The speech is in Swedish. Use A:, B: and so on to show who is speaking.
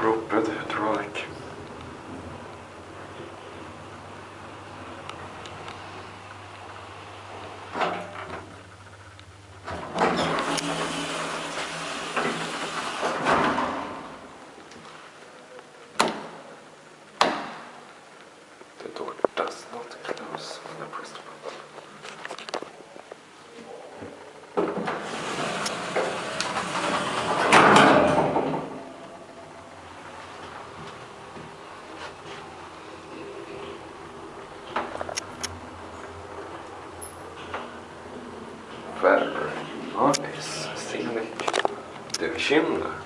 A: Roped hydraulic. The door does not close when I press the button. Värmer. Ja, det är stiligt. Det är bekymmer.